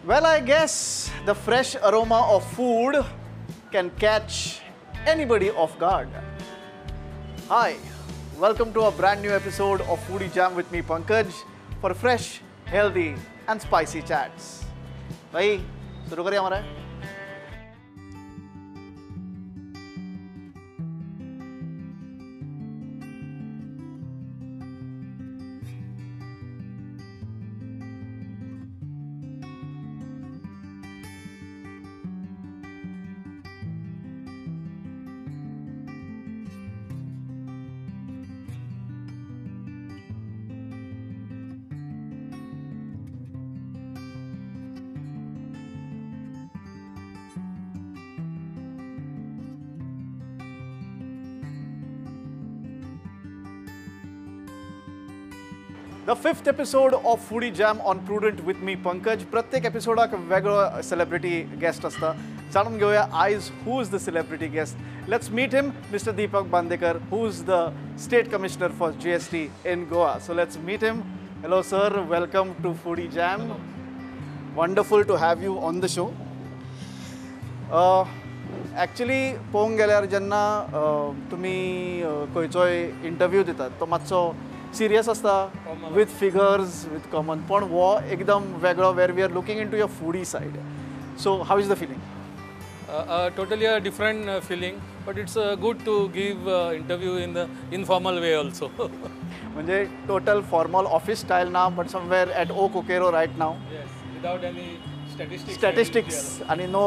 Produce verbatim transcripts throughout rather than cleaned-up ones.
Well, I guess the fresh aroma of food can catch anybody off guard. Hi, welcome to a brand new episode of Foodie Jam with me, Pankaj, for fresh, healthy, and spicy chats. भाई शुरू करें हमारा The fifth episode of Foodie Jam on Prudent with me, Pankaj. प्रत्येक एपिसोडाक वेगळो celebrity guest असता. जाणून घेऊया आज who is the celebrity guest. Let's meet him, Mister Deepak Bandekar, who is the State Commissioner for G S T in Goa. So let's meet him. Hello, sir. Welcome to Foodie Jam. Hello. Wonderful to have you on the show. Uh, actually, पळोवंक गेल्यार जेन्ना तुमी खंयचोय interview दितात तो मातसो serious asta with figures, with common. पण वो एकदम वेगळो where we are looking into your foodie side. So how is the feeling? Uh, uh, totally a different uh, feeling, but it's uh, good to give uh, interview in the informal way also. म्हणजे total formal office style now, but somewhere at O Kokero right now. Yes, without any statistics. Statistics and no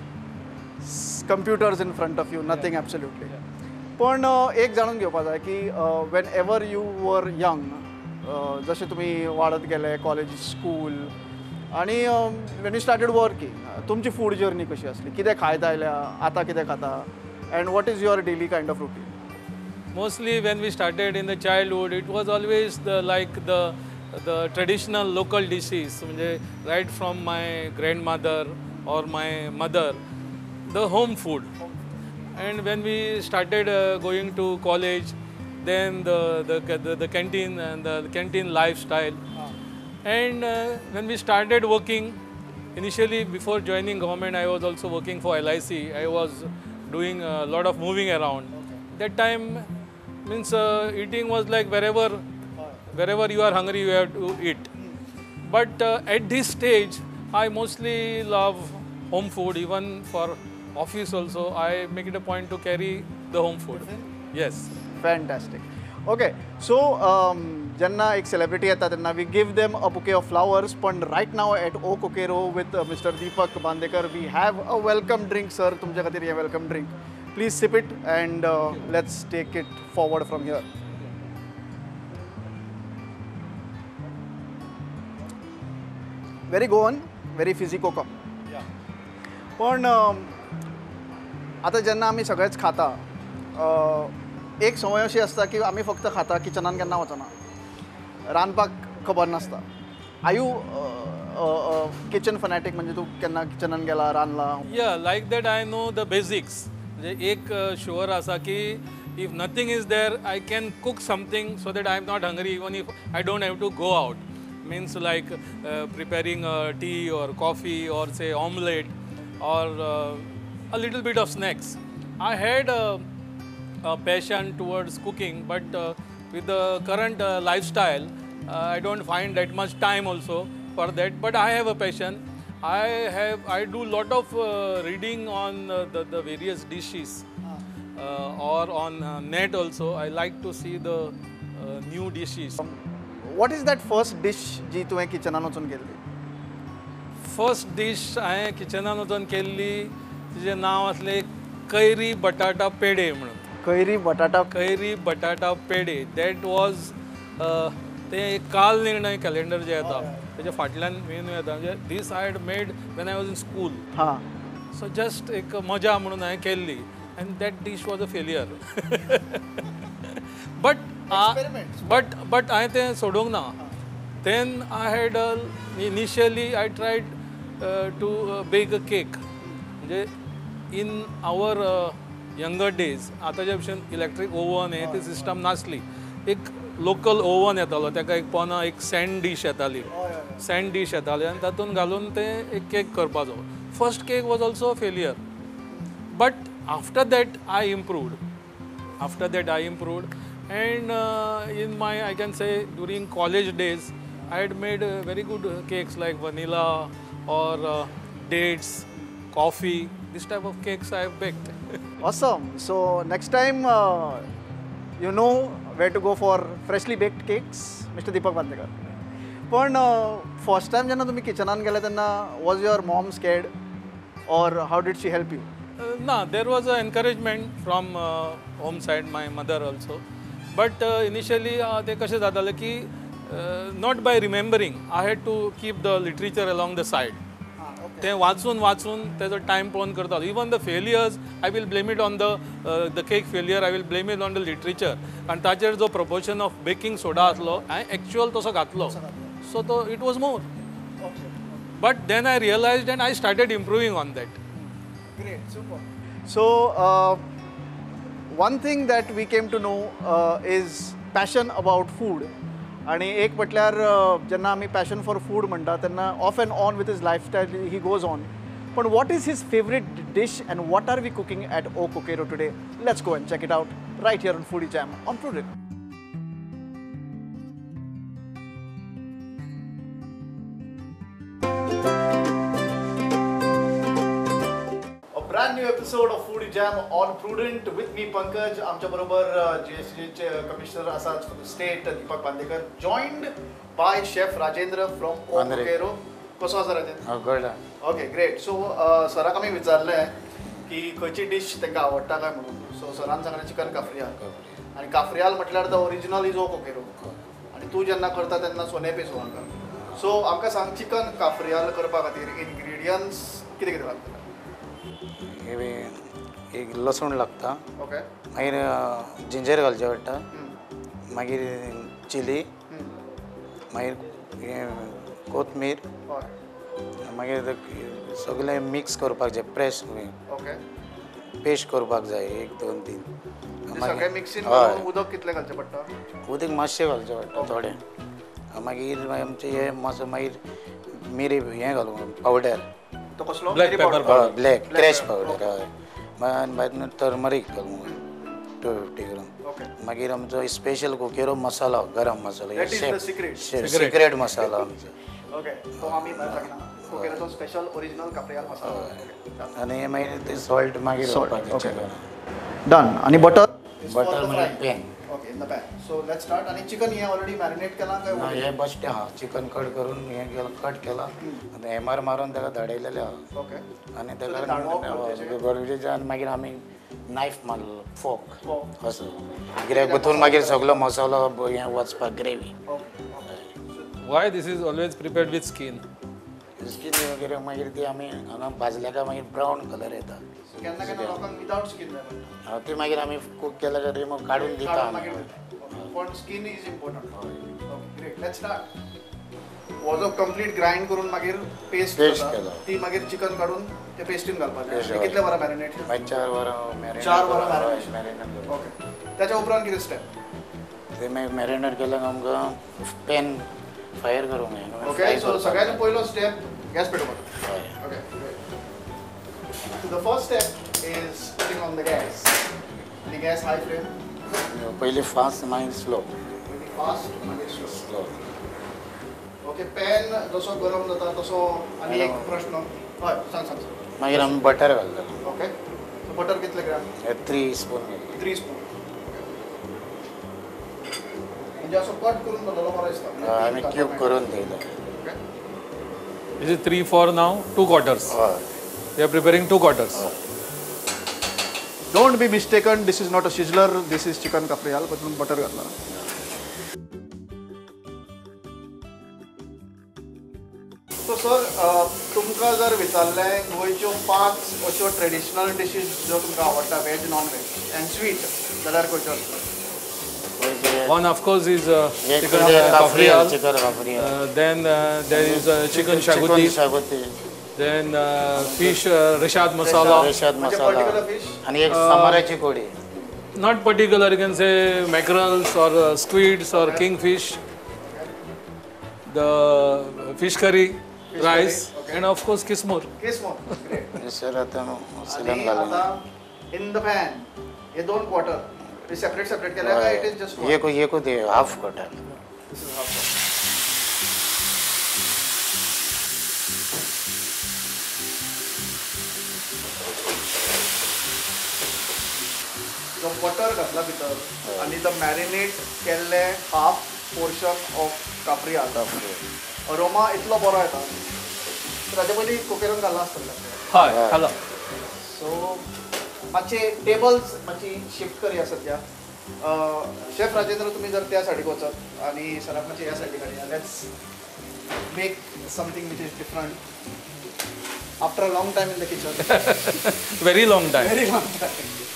computers in front of you, nothing yeah. absolutely. Yeah. पण एक जाणून घेवपाक जाय की when ever you were young जशें तुमी वाडत गेले कॉलेज स्कूल आनी वेन यू स्टार्टेड वर्किंग तुमची फूड जर्नी कशी आसली कितें खायत आयल्या आतां कितें खाता and what is your daily kind of routine Mostly when we started in the childhood, it was always the like the the traditional local dishes, म्हणजे right from my grandmother or my mother, the home food. And when we started uh, going to college, then the, the, the, the canteen and the canteen lifestyle. Ah. And uh, when we started working, initially before joining government, I was also working for L I C. I was doing a lot of moving around. Okay. That time means uh, eating was like wherever, ah. wherever you are hungry, you have to eat. Mm. But uh, at this stage, I mostly love home food, even for office also. I make it a point to carry the home food. Yes. Fantastic. Okay, so um, jenna ek celebrity yeta tenna we give them a bouquet of flowers. But right now at O Kokero with uh, Mister Deepak Bandekar, we have a welcome drink, sir. Tumche khatir ye welcome drink. Please sip it and uh, let's take it forward from here. Very go on, very physical cup. Yeah. But um, आता जेन्ना आमी सगळेच खाता एक संवय अशी आसता की आमी फक्त खाता किचनान केन्ना वचना रांदपाक खबर नासता आर यू किचन फॅनेटिक म्हणजे तूं केन्ना किचनान गेला रांदला या like that I know the basics म्हणजे एक शुअर आसा की if nothing is there I can cook something so that I am not hungry even if I don't have to go out means like preparing tea or coffee or say omelette और a little bit of snacks. I had a, a passion towards cooking, but uh, with the current uh, lifestyle, uh, I don't find that much time also for that. But I have a passion. I have I do lot of uh, reading on uh, the the various dishes, uh, or on uh, net also. I like to see the uh, new dishes. Um, what is that first dish जी तुवें किचनान वचून केल्ली? First dish हांवें किचनान वचून केल्ली तिचें नांव आसलें carry बटाटा पेडे म्हणून कैरी बटाटा कैरी बटाटा पेडे दॅट वॉज तें एक काल निर्णय कॅलेंडर जें येता तेच्या फाटल्यान मेनू येता म्हणजे this I had made when I was in school हां सो जस्ट एक मजा म्हणून हांवें केल्ली and that dish was a failure but but but हांवें तें सोडूंक ना then I had initially I tried to bake a cake म्हणजे in our uh, younger days, आताच्या भशेन इलेक्ट्रीक ओवन हे ती सिस्टम नासली. एक लोकल ओवन येतालो ताका एक पोना एक सँड डीश येताली सँड डीश येताली आनी तातूंत घालून ते एक केक करपाचो. First cake was also failure but after that I improved after that I improved and uh, in my I can say during college days I had made uh, very good uh, cakes like vanilla or uh, dates, coffee, this type of cakes I have baked. Awesome. So next time uh, you know where to go for freshly baked cakes, Mister Deepak Bandekar. पण first time जेन्ना तुम्ही किचनान गेले तेन्ना was your mom scared or how did she help you? Uh, no, there was an encouragement from uh, home side, my mother also. But uh, initially uh, ते कशें जातालें की not by remembering I had to keep the literature along the side. तें वाचून वाचून तेजो time पळोवन करतालो. Even the failures I will blame it on the the cake failure I will blame it on the literature आनी ताचेर जो proportion of baking soda आसलो हांवें एक्चुअल तसो घातलो सो तो it was more. But then I realised and I started improving on that. Great, super. So uh, one thing that we came to know uh, is passion about food. आणि एक म्हटल्यार जेन्ना आमी passion for food म्हणटा तेन्ना off and on with his lifestyle he goes on. पण what is his favourite dish and what are we cooking at O Coqueiro today? Let's go and check it out right here on Foodie Jam on Prudent. Brand new episode of Foodie Jam on Prudent with me Pankaj. आमच्या बरोबर G S T चे commissioner आसात for the state Deepak Bandekar, joined by chef Rajendra from O Coquero. कसो आसा Rajendra? Good. Okay great. So सराक आमी विचारलें की खंयची डिश तांकां आवडटा काय म्हणून. सो सरान सांगलें चिकन काफ्रियाल. आनी काफ्रियाल म्हटल्यार the original is O Coqueiro आनी तूं जेन्ना करता तेन्ना सोने पे सोवांका. सो आमकां सांग चिकन काफ्रियाल करपा खातीर इंग्रेडियंट्स कितें कितें लागतलें? एक लसूण लागता, ओके, मागीर जिंजर घालचें पडटा, मागीर चिली, मागीर कोथमीर, मागीर सगळें मिक्स करपाक जाय. प्रेस ओके पेस्ट करपाक जाय एक दोन तीन. सगळें मिक्सीन घालून उदक कितलें घालचें पडटा? उदक मातशें घालचें पडटा थोडें. मागीर आमचें हें मातसो मागीर मिरी हें घालूंक पावडर. तो कसलो? ब्लॅक पेपर हय ब्लॅक क्रॅश पावडर. हय मागीर भायर टर्मरीक घालूंक टू फिफ्टी ग्राम. मागीर आमचो स्पेशल कोकेरो मसाला गरम मसाला सिक्रेट मसाला आमचो. ओके तो आमी कोकेरोचो स्पेशल ओरिजिनल काफ्रियाल मसाला. आनी मागीर ते सॉल्ट मागीर घालपाचें. डन. आनी बटर? बटर मागीर pan. Okay in the pan. So let's start. आनी चिकन हे ऑलरेडी मॅरिनेट केलां काय? हे बस्ट हा चिकन कट करून हें केलां कट केलां आनी एमार मारून ताका धाडयलेलें आहा. ओके आनी ताका आनी मागीर आमी नायफ मारलो फोक असो कित्याक भितर मागीर सगळो मसालो हें वचपाक gravy. Why this is always prepared with skin? स्कीन वगैरे मागीर ती आमी हांगा भाजल्या काय मागीर ब्रावन कलर येता. केन्ना केन्ना लोकांक विदाउट स्कीन जाय पडटा. ती मागीर आमी कूक केल्या काय रिमूव काडून दिता आमी. पण skin is important. Okay great. Let's start. Was complete grind करून मागीर पेस्ट केला ती मागीर चिकन काढून ते पेस्टीन घालपाचें. कितले वरां मॅरिनेट? चार वरां मॅरिनेट. चार वरां मॅरिनेट. ओके. त्याच्या उपरांत कितें स्टेप? ते मागीर मॅरिनेट केल्याक आमकां पॅन फायर करूंक जाय. ओके. सो सगळ्यांत पयलो स्टेप गॅस पेटोवपाचो. Okay. The first step is putting on the gas. आनी गॅस हाय फ्लेम. पयलीं फास्ट मागीर स्लो. फास्ट मागीर स्लो. स्लो. ओके. पॅन जसो गरम जाता तसो आनी एक प्रश्न. हय सांग सांग. मागीर आमी बटर घालता. ओके. सो बटर कितले gram? Three spoon. Three spoon. म्हणजे असो कट करून दवरलो बरो दिसता. आमी क्यूब करून दवरला. Okay. This is three for now, two quarters. हय. We are preparing two quarters. Don't be mistaken, this is not a sizzler, this is chicken cafreal. पण बटर घातला. सो सर तुमकां जर विचारलें गोंयच्यो पांच अश्यो ट्रेडिशनल डिशीज ज्यो तुमकां आवडटा veg non veg and sweet जाल्यार खंयच्यो आसतल्यो? One of course is uh, Yes, chicken chicken uh, kaffriyal. chicken kaffriyal. Uh, then uh, there is uh, chicken shaguti. Chicken shaguti. Then uh, fish uh, rishad masala. Rishad म्हणजे masala. Particular fish? आणि एक समाराची कोडी. Not particular, you can say mackerels or uh, squids or kingfish, the fish curry, Fish rice, curry, okay. and of course kismur. Kismur great. Sir आता मसाला आणि घालून आता इन the pan हे दोन quarter हे separate separate केलं का इट इज जस्ट ये को ये को दे हाफ कटर जो बटर घातला भितर आणि द मॅरिनेट केल्ले हाफ पोर्शन ऑफ काफ्री आसा अरोमा इतलो बरो येता तर ताचे पयलीं कुकरान घालना आसतलें Hi, hello. सो मातशे टेबल्स मातशी शिफ्ट करूया सध्या शेफ राजेंद्र तुम्ही जर त्या सायडीक वचत आणि सराफ मातशे ह्या सायडीक हाडया let's make something which is different after a long time in the kitchen Very long time. Very long time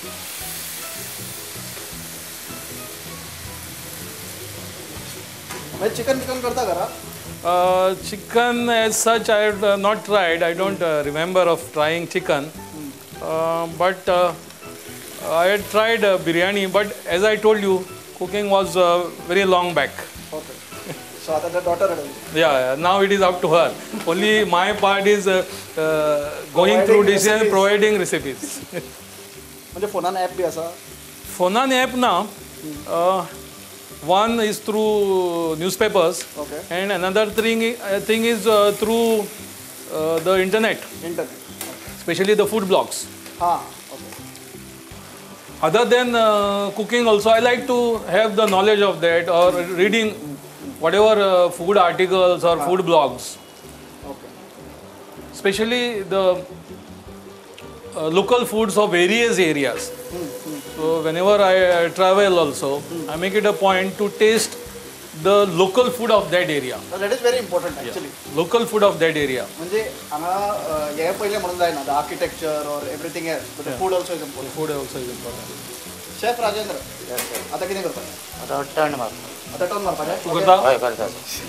म्हणजे चिकन चिकन करता घरा Uh, chicken as such I have uh, not tried. I don't uh, remember of trying chicken. Uh, but uh, I had tried uh, biryani. But as I told you, cooking was uh, very long back. Okay so आता the daughter Yeah, yeah, now it is up to her. Only my part is uh, uh, going through Providing dishes and recipes. providing recipes. म्हणजे फोनान app बी आसा Fonan app now, uh, one is through newspapers, Okay. and another thing, uh, thing is uh, through uh, the internet, internet especially the food blogs. हां okay Other than uh, cooking also, I like to have the knowledge of that or reading whatever uh, food articles or food blogs, okay especially the uh, local foods of various areas. So whenever I uh, travel also, I make it a point to taste the local food of that area. That is very important actually Local food of that area. म्हणजे हांगा हे पयलें म्हणून जायना the architecture or everything else but food also is important Food also is important. Chef Rajendra आता कितें करपाचें आता turn मार आता टर्न मारपाचें तू करता? हय करता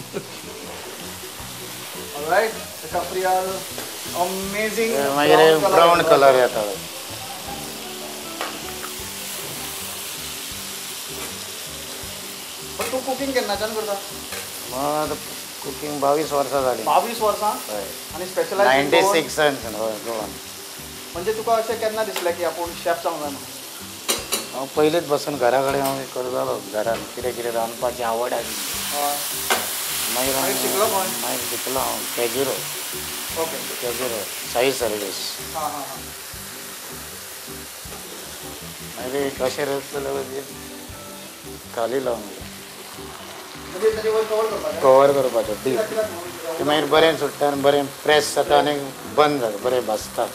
ऑलराइट काफ्रियाल अमेझिंग मागीर ब्राऊन कलर येता पण तू कुकिंग केन्नाच्यान करता मग कुकिंग बावीस वर्सां जाली बावीस वर्सां हय आनी स्पेशलायज नायन्टी सिक्सान हय गोवान म्हणजे तुका अशें केन्ना दिसलें की आपूण शेफ जावंक जाय म्हणून हांव पयलींच बसून घरा कडेन हांव करतालो घरान कितें कितें रांदपाची आवड आसली हय. मागीर हांव- मागीर शिकलो खंय? मागीर शिकलो हांव कॅजुरो ओके कॅजुरो साई सर्वीस हां हां हां मागीर कशें रचतले म्हणजे खाली लावन म्हणजे ताचे वयर कवर करपाचें कवर करपाचो डीप कित्याक कित्याक म्हणून ते मागीर बरें सुट्टा आनी बरें प्रेस जाता आनी बंद जाता बरें भाजता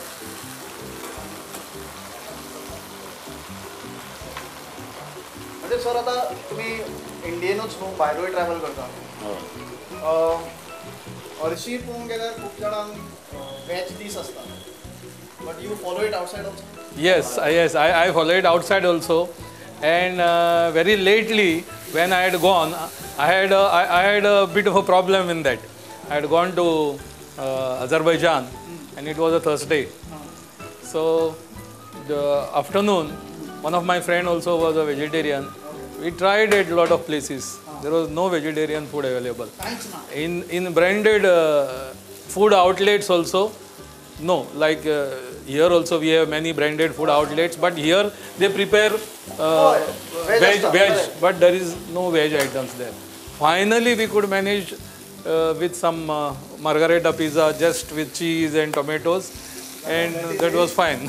म्हणजे सर आता तुम्ही इंडियनूच न्हू भायरूय ट्रॅव्हल करता हय हरशीं पळोवंक गेल्यार खूब जाणांक वॅज डीश आसता but you follow it outside also Yes, I, yes, I, I follow it outside also, and uh, very lately when I had gone, I had a, I, I had a bit of a problem in that. I had gone to uh, Azerbaijan, and it was a Thursday. So the afternoon, one of my friend also was a vegetarian. We tried at a lot of places. There was no vegetarian food available. Thanks ना In in branded uh, food outlets also, no. Like uh, here also we have many branded food outlets, but here they prepare uh, veg veg, stuff, veg, correct. but there is no veg items there. Finally, we could manage uh, with some uh, margarita pizza just with cheese and tomatoes, and that was fine.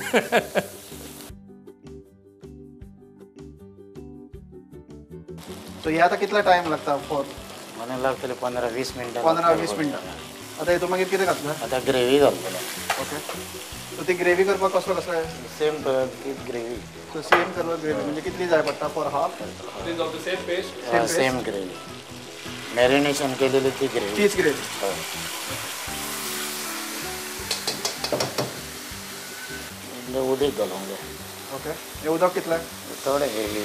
So हे आता कितला time लागता for मला लागतले पंदरा वीस मिनटां पंदरा वीस मिनटां आता हेतून मागीर कितें घातलें आतां ग्रेवी घालतलो ओके सो ती ग्रेवी करपाक कसलो कसलो आहे सेम तीच gravy so same colour gravy म्हणजे कितली जाय पडटा for half This of the same paste. Same gravy marination केलेली ती ग्रेवी तीच ग्रेवी उदीक घालूंक जाय ओके हे उदक कितलें थोडे ग्रेवी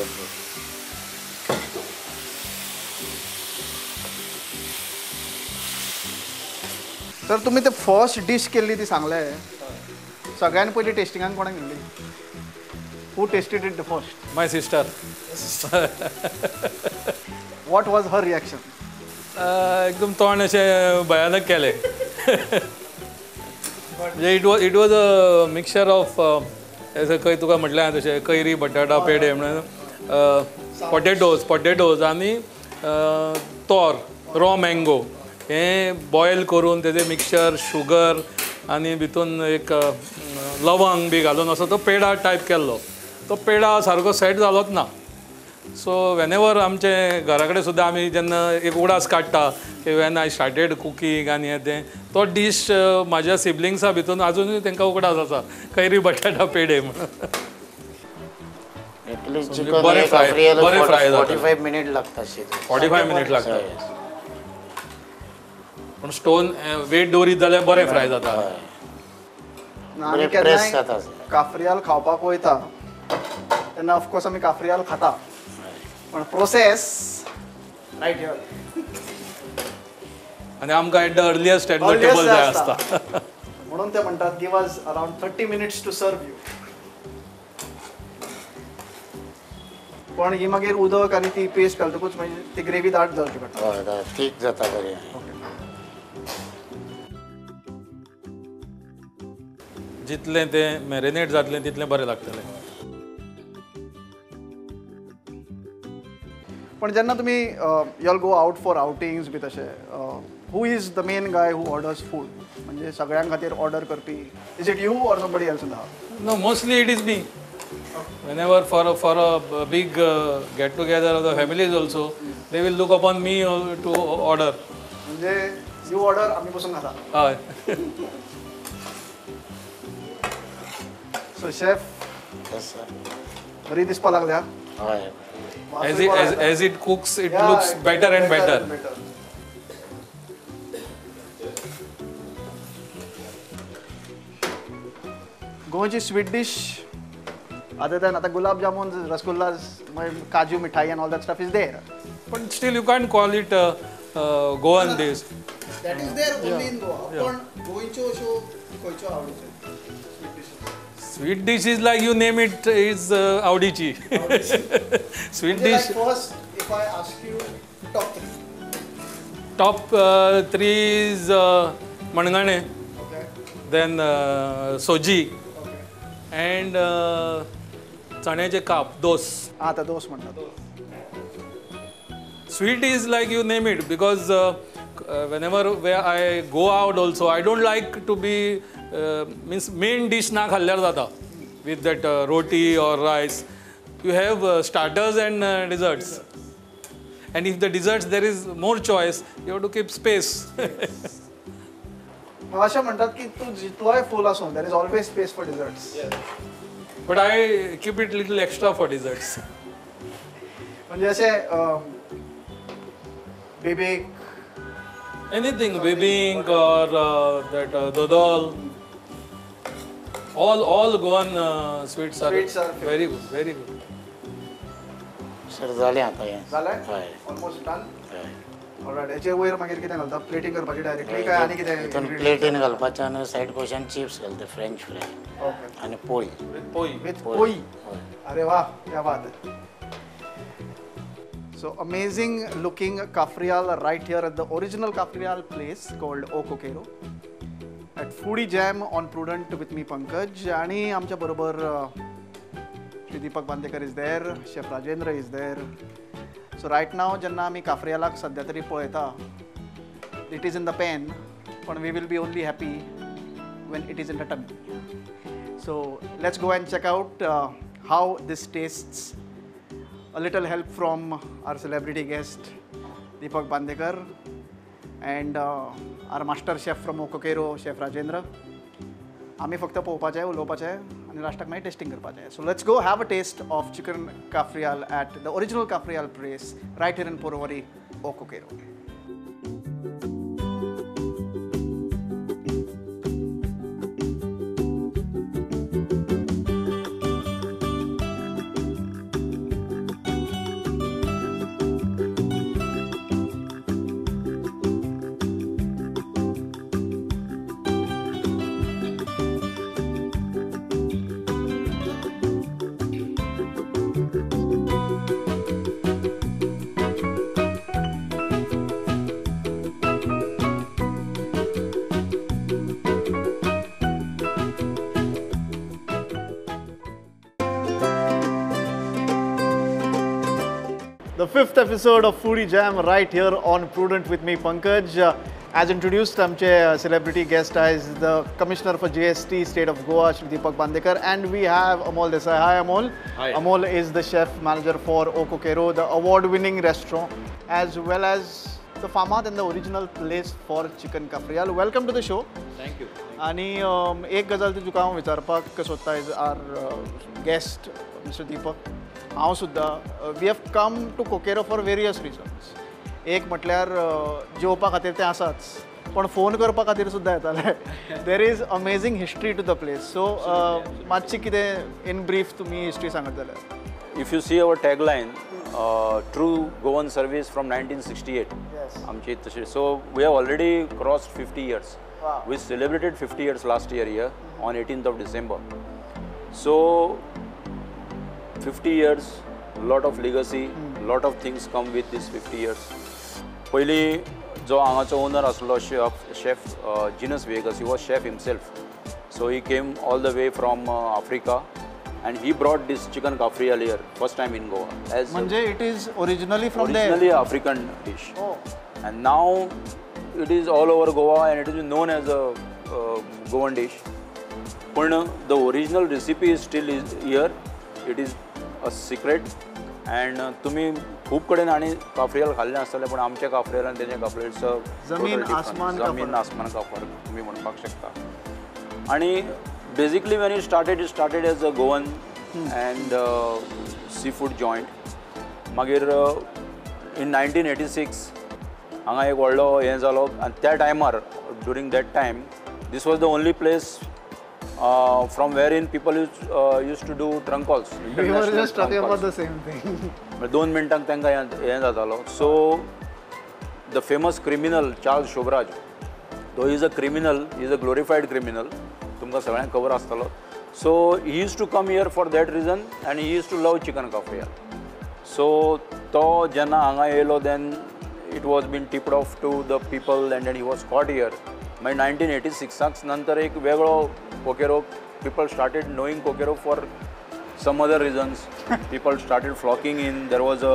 तर तुम्ही ते फर्स्ट डिश केल्ली ती सांगले सगळ्यान पयली टेस्टिंगाक कोणाक गेल्ली Who tasted it the first? My sister. What was her reaction? Uh, एकदम तोंड अशें भयानक केलें. It was it was a mixture of एज खंय तुका म्हटलें हांवें तशें कैरी बटाटा पेडे म्हणून पोटेटोज पोटेटोज आनी तोर रॉ मँगो हें बॉयल करून तेजें मिक्सचर शुगर आनी भितून एक लवंग बी घालून असो तो पेडा टायप केल्लो. तो पेडा सारको सेट जालोच ना. सो वेन एवर आमचे घरा कडेन सुद्दां आमी जेन्ना एक उडास काडटा वेन आय स्टार्टेड कुकींग आनी हें तें तो डीश म्हाज्या सिबलिंग्सा भितून आजुनूय तांकां उगडास आसा कैरी बटाटा पेडे म्हणून. बरें फ्राय बरें फ्राय फोर्टी फायव मिनिट लागता फोर्टी फायव मिनिट लागता पूण स्टोन वेट दवरीत जाल्यार बरें फ्राय जाता. आमी केन्नाय काफ्रियाल खावपाक वयता तेन्ना ऑफकोर्स आमी काफ्रियाल खाता पण प्रोसेस रायट हियर आनी आमकां at the earliest at the table जाय आसता म्हणून ते म्हणटात give us around thirty minutes to serve you. पण ही मागीर उदक आनी ती पेस्ट घालतकूच मागीर ती ग्रेवी दाट जावची पडटा. हय थीक जाता बरें. जितलें तें मॅरिनेट जातलें तितलें बरें लागतलें. पण जेन्ना तुमी y'all go out for outings बी तशें who is the main guy who orders food म्हणजे सगळ्यां खातीर ऑर्डर करपी is it you or somebody else in the house? No mostly it is me. Whenever for a, for a big uh, get together of the families also, they will look upon me to order. म्हणजे you order आम्ही बसून खाता. हय. So chef. Yes sir. बरी दिसपा लागल्या. हय. As it as, as it cooks, it yeah, looks better and better. better. better. गोंयची स्वीट डिश other than आता gulab jamun, rasgullas, kaju mithai and all that stuff is there. But still you can't call it uh, uh, Goan dish. That is there only yeah. in Goa. But goincho show koicho avdiche. Sweet dish is like you name it is uh, avdichi. Sweet dish. Like first, if I ask you top three. Top uh, three is uh, mangane. Okay. Then uh, soji. Okay. And uh, चण्याचे काप दोस. Ah, the dos म्हणतात. Sweet is like you name it because uh, uh, whenever where I go out also I don't like to be uh, means main dish ना खाल्ल्यार जाता with that uh, roti or rice. You have uh, starters and uh, desserts. And if the desserts there is more choice, you have to keep space. अशा म्हणतात की तू जितलोय फुल असो there is always space for desserts. Yeah. But I keep it little extra for desserts. म्हणजे असे bibik. Anything, bibink or uh, that uh, dodol. All all Goan uh, sweets are Sweets are very good, very good. Sir झाले आता हे. झालंय? हय. Almost done. हय. Alright. याचे वयर मागीर कितें घालता? प्लेटिंग करपाची डायरेक्टली काय आनी कितें? हितून प्लेटीन घालपाचें आनी सायड पोर्शन चिप्स घालता फ्रेंच फ्राय. ओके. आनी पोळी. With poi. With poi. हय. अरे वाह, क्या बात है. So amazing looking Kafrial right here at the original Kafrial place called O Coquero at Foodie Jam on Prudent with me Pankaj आणि आमच्या बरोबर Shri Deepak Bandekar is there, Chef Rajendra is there. So right now जेन्ना आमी काफ्रियालाक सध्या तरी पळयता it is in the pan पण we will be only happy when it is in the tummy. So let's go and check out uh, how this tastes. A little help from our celebrity guest Deepak Bandekar and uh, our master chef from O Coquero, Chef Rajendra. आम्ही फक्त पोवपाचें उलोवपाचें आनी लास्टाक मागीर testing करपाचें. So let's go have a taste of chicken Kafrial at the original Kafrial place right here in Porvorim, O Coquero. The fifth episode of Foodie Jam right here on Prudent with me, Pankaj. Uh, as introduced, आमचे uh, celebrity guest is the Commissioner for G S T, State of Goa, Shri Deepak Bandekar, and we have Amol Desai. Hi, Amol. Hi. Amol is the chef manager for O Coquero, the award-winning restaurant, as well as the Famad and the original place for chicken kafrial. Welcome to the show. Thank you. आणि um, एक गजाल ती तुका हांव विचारपाक सोदता is our guest mister Deepak. हांव सुद्दां we have come to Coqueiro for various reasons. एक म्हटल्यार जेवपा खातीर तें आसाच, पण फोन करपा खातीर सुद्दां येताले. There is amazing history to the place. So मातशी कितें इन ब्रीफ तुमी हिस्ट्री सांगत जाल्यार. If you see our tagline, uh, true Goan service from nineteen sixty-eight. Yes. आमची तशी. So we have already crossed fifty years. Wow. We celebrated fifty years last year here on eighteenth of December. So fifty years, lot of legacy, lot of things come with this fifty years. पयली जो हांगाचो owner आसलो chef chef Jinas Viegas, he was chef himself. So he came all the way from uh, Africa. And he brought this chicken kafrial here first time in Goa. As म्हणजे it is originally from there. originally a African dish, Oh. and now it is all over Goa and it is known as a uh, Goan dish. But the original recipe is still is here. It is a secret. And uh, तुम्ही खूप कडेन आनी काफ्रियल खाल्लें आसतलें, पण आमच्या काफ्रियल आनी तेच्या काफ्रियल इट्स अ जमीन आसमान का जमीन आसमान का फरक तुम्ही म्हणपाक शकता. आणि basically when it started, it started as a Goan hmm. and uh, seafood joint. Magir uh, in nineteen eighty-six, हांगा एक व्हडलो हें जालो, आनी त्या टायमार during that time this was the only place uh, from wherein people used, uh, used to do trunk calls. We were just talking about the same thing. दोन मिनटांक तांकां हें जातालो. So the famous criminal Charles Shobraj, though he is a criminal, he is a glorified criminal. तुमकां सगळ्यांक खबर आसतलो. So he used to come here for that reason आनी he used to love chicken cafreal. So तो जेन्ना हांगा येयलो then it was been tipped off to the people and then he was caught here. मागीर नायन्टीन एटी सिक्साक नंतर एक वेगळो Coqueiro, people started knowing Coqueiro for some other reasons. People started flocking in. There was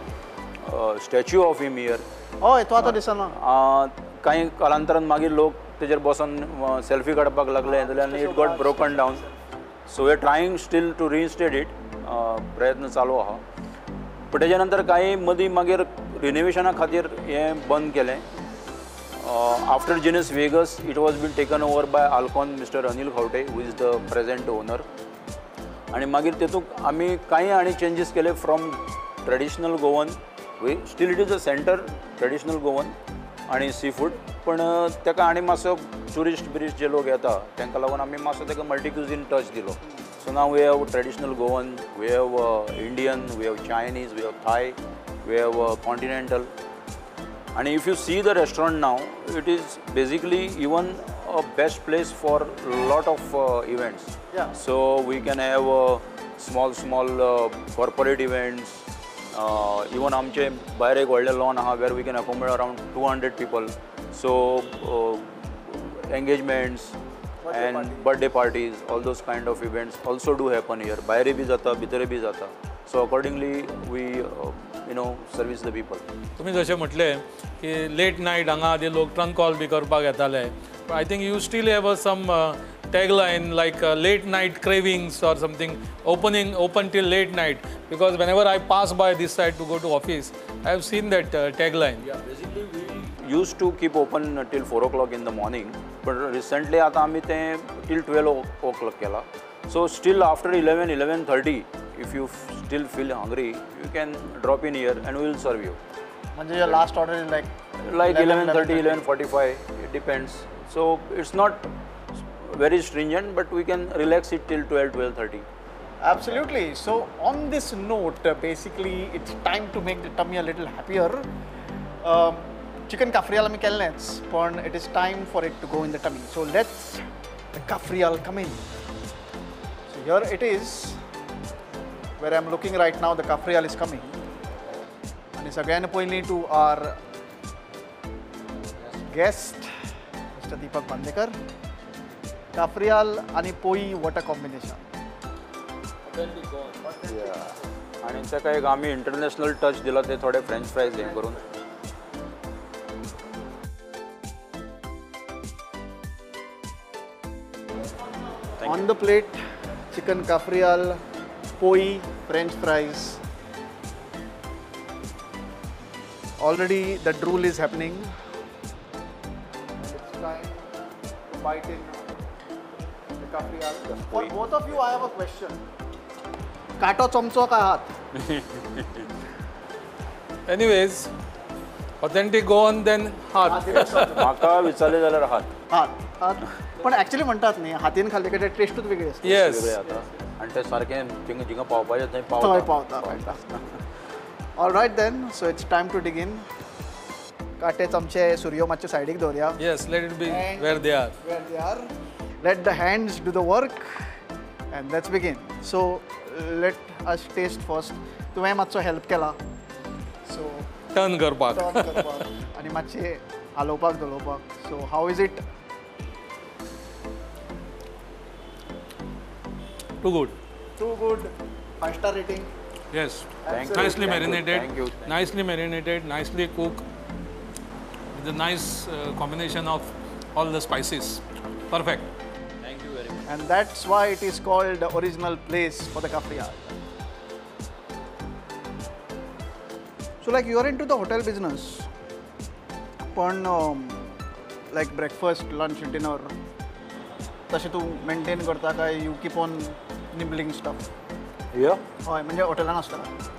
a statue of him here. हय तो आतां दिसना. कांय कालांतरान मागीर लोक तेजेर बसून सेल्फी काडपाक लागले जाल्यार it got broken down. So we are trying still to reinstate it. प्रयत्न चालू आहा. पण तेच्या नंतर कांय मदीं मागीर रिनोवेशना खातीर हें बंद केलें. After Jinas Viegas it was been taken over by Alcon mister Anil Khaunte, who is the present owner. आनी मागीर तेतूंत आमी कांय आनी चेंजीस केले from traditional Goan. We still it is a center traditional Goan आनी सी फूड, पण ताका आनी मातसो टुरिस्ट बिरिस्ट जे लोक येता तांकां लागून आमी मातसो ताका मल्टीक्युजीन टच दिलो. So now we have traditional Goan, we have Indian, we have Chinese, we have Thai, we have continental. आनी if you see the restaurant now, it is basically even a best place for lot of events. So we can have small small corporate events. Uh, even आमचे भायर एक व्हडलें lawn आहा where we can accommodate around two hundred people. So engagements and birthday parties, all those kind of events also do happen here. भायरय बी जाता, भितरय बी जाता. So accordingly we you know service the people. तुम्ही जशें म्हटलें की लेट नायट हांगा आदी लोक ट्रंक कॉल बी करपाक येताले. I think you still have some tagline like uh, late night cravings or something, opening open till late night, because whenever I pass by this side to go to office, I have seen that uh, tagline. Yeah, basically we used to keep open till four o'clock in the morning, but recently आता आम्ही ते till twelve o'clock केला. So still after eleven, eleven thirty, if you still feel hungry, you can drop in here and we will serve you. म्हणजे your last order is like like eleven thirty, eleven forty-five, it depends. So it's not very stringent, but we can relax it till twelve, twelve thirty. Absolutely. So on this note, uh, basically it's time to make the tummy a little happier. Um, chicken kafrial आमी केल्लेंच, पण it is time for it to go in the tummy. So let's the kafrial come in. So here it is, where I'm looking right now. The kafrial is coming. And सगळ्यांनी पयलीं to our guest, Mister Deepak Bandekar. Kafrial and poi, what a combination. Yeah. आणि ताका एक आमी international touch दिला ते थोडे French fries हे करून. On the plate, chicken kafrial, poi, French fries. Already the drool is happening. It's time to bite in the kafrial. For both of you, I have a question. Kato chomcho ka hath? Anyways, authentic go on then heart. म्हाका विचारले जाल्यार हात. हात हात पण actually म्हणतात न्ही हातीन खाल्ले की टेस्टूच वेगळी असते. Yes. वेगळे आता आणि ते सारकें थिंगा जिंगा पावपाचें थंय थंय पावता. पावता all right then so it's time to dig in. काटे चमचे सुरयो मातशे सायडीक दवरया. Yes, let it be where they are. Where they are. Let the hands do the work and let's begin. So let us taste first. तुवें मातसो help केला. So Turn करपाक. turn करपाक आनी मातशें हालोवपाक दवरपाक. So how is it? Too good. Too good. Five star rating. Yes. Thank you. Nicely Thank you. marinated. Thank you. Thank you. Nicely marinated. Nicely cooked. With a nice uh, combination of all the spices. Perfect. Thank you very much. And that's why it is called the original place for the kafrial. So like you are into the hotel business. पण um, like breakfast, lunch, dinner. तशें तूं maintain करता काय you keep on nibbling stuff? Yeah? हय म्हणजे हॉटेलान आसता.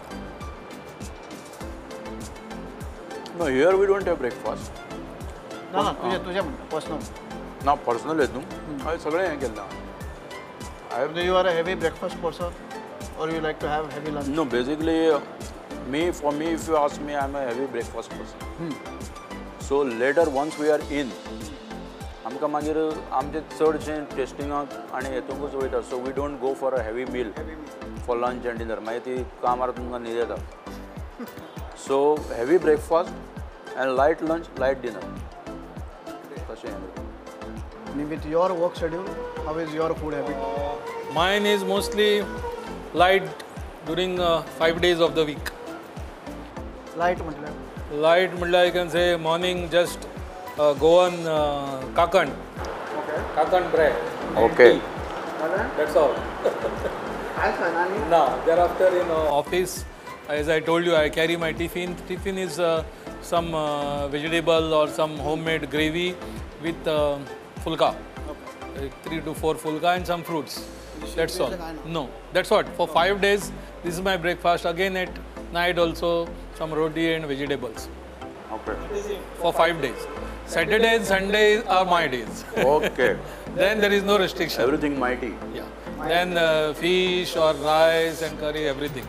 No, here we don't have breakfast. ना ना तुजें तुजें म्हणटा पर्सनल. ना पर्सनल हेतून हांवें सगळें हें केलें. म्हणजे you are a heavy breakfast person or you like to have heavy lunch? No, basically, me, for me, if you ask me, I'm a heavy breakfast person. So later, once we are in, आमकां मागीर आमचें चडशें टेस्टिंगाक आनी हेतूंकूच वयता. So we don't go for a heavy meal for lunch and dinner. मागीर ती कामार तुमकां न्हीद येता. So heavy breakfast and light lunch, light dinner. तशें आणि with your work schedule how is your food habit? Mine is mostly light during uh, five days of the week. Light म्हटल्यार Light, I can say morning just uh, go on uh, kakand. Okay Kakand bread. and Okay. tea. That's all. काय खाना न्ही? Now, thereafter in uh, office, as I told you, I carry my tiffin. Tiffin is uh, some uh, vegetable or some homemade gravy with uh, fulka. Like three to four fulka and some fruits. That's all. No, that's what. For five days, this is my breakfast. Again at night also some roti and vegetables. Okay. For five days. Saturday and Sunday are my days. Okay. Then there is no restriction. Everything mighty. Yeah. Then uh, fish or rice and curry, everything.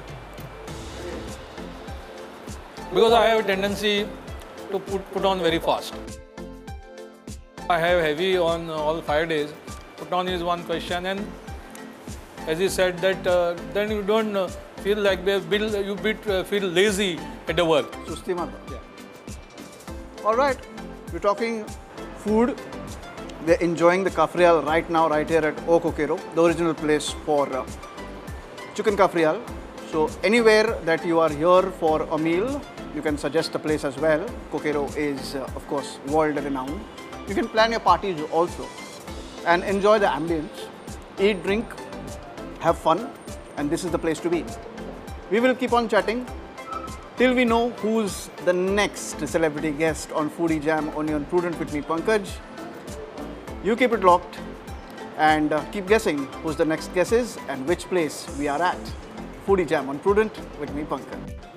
Because I have a tendency to put, put on very fast. I have heavy on all five days. Put on is one question, and as you said that uh, then you don't uh, feel like they build, you bit, uh, feel lazy at the work. सुस्ती मारता. All right, we're talking food. We're enjoying the kafrial right now, right here at O Kokero, the original place for uh, chicken kafrial. So anywhere that you are here for a meal, you can suggest a place as well. Kokero is, uh, of course, world renowned. You can plan your parties also and enjoy the ambience, eat, drink, have fun, and this is the place to be. We will keep on chatting till we know who's the next celebrity guest on Foodie Jam only on Prudent with me, Pankaj. You keep it locked and uh, keep guessing who's the next guest is and which place we are at. Foodie Jam on Prudent with me, Pankaj.